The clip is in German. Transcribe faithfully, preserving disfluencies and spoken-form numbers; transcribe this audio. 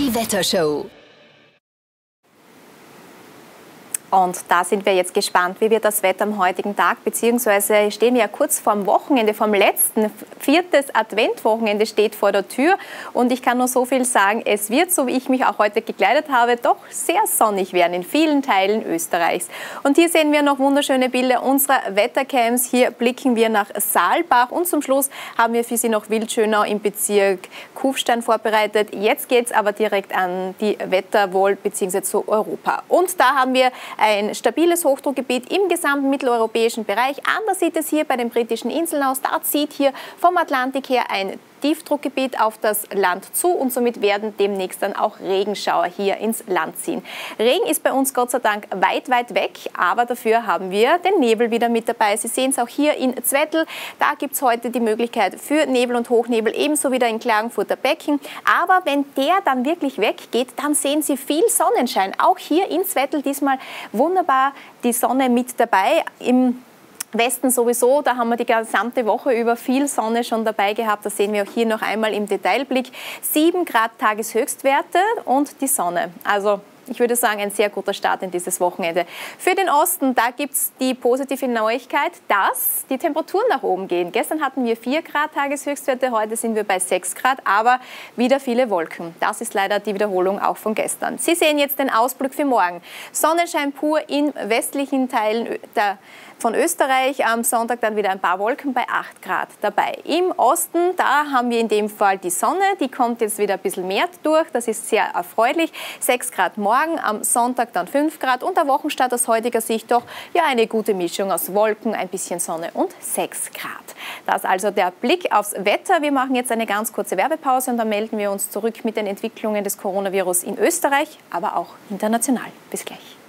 Die Wettershow. Und da sind wir jetzt gespannt, wie wird das Wetter am heutigen Tag, beziehungsweise stehen wir ja kurz vorm Wochenende, vom letzten, viertes Adventwochenende steht vor der Tür. Und ich kann nur so viel sagen, es wird, so wie ich mich auch heute gekleidet habe, doch sehr sonnig werden in vielen Teilen Österreichs. Und hier sehen wir noch wunderschöne Bilder unserer Wettercams. Hier blicken wir nach Saalbach und zum Schluss haben wir für Sie noch Wildschönau im Bezirk Kufstein vorbereitet. Jetzt geht es aber direkt an die Wetterwall bzw. zu Europa. Und da haben wir ein stabiles Hochdruckgebiet im gesamten mitteleuropäischen Bereich. Anders sieht es hier bei den britischen Inseln aus. Da zieht hier vom Atlantik her ein Tiefdruckgebiet auf das Land zu und somit werden demnächst dann auch Regenschauer hier ins Land ziehen. Regen ist bei uns Gott sei Dank weit, weit weg, aber dafür haben wir den Nebel wieder mit dabei. Sie sehen es auch hier in Zwettl. Da gibt es heute die Möglichkeit für Nebel und Hochnebel, ebenso wieder in Klagenfurter Becken. Aber wenn der dann wirklich weggeht, dann sehen Sie viel Sonnenschein. Auch hier in Zwettl diesmal wunderbar die Sonne mit dabei. Im Westen sowieso, da haben wir die gesamte Woche über viel Sonne schon dabei gehabt. Das sehen wir auch hier noch einmal im Detailblick. sieben Grad Tageshöchstwerte und die Sonne. Also ich würde sagen, ein sehr guter Start in dieses Wochenende. Für den Osten, da gibt es die positive Neuigkeit, dass die Temperaturen nach oben gehen. Gestern hatten wir vier Grad Tageshöchstwerte, heute sind wir bei sechs Grad, aber wieder viele Wolken. Das ist leider die Wiederholung auch von gestern. Sie sehen jetzt den Ausblick für morgen. Sonnenschein pur in westlichen Teilen der von Österreich, am Sonntag dann wieder ein paar Wolken bei acht Grad dabei. Im Osten, da haben wir in dem Fall die Sonne, die kommt jetzt wieder ein bisschen mehr durch, das ist sehr erfreulich. sechs Grad morgen, am Sonntag dann fünf Grad und der Wochenstart aus heutiger Sicht doch ja eine gute Mischung aus Wolken, ein bisschen Sonne und sechs Grad. Das also der Blick aufs Wetter. Wir machen jetzt eine ganz kurze Werbepause und dann melden wir uns zurück mit den Entwicklungen des Coronavirus in Österreich, aber auch international. Bis gleich.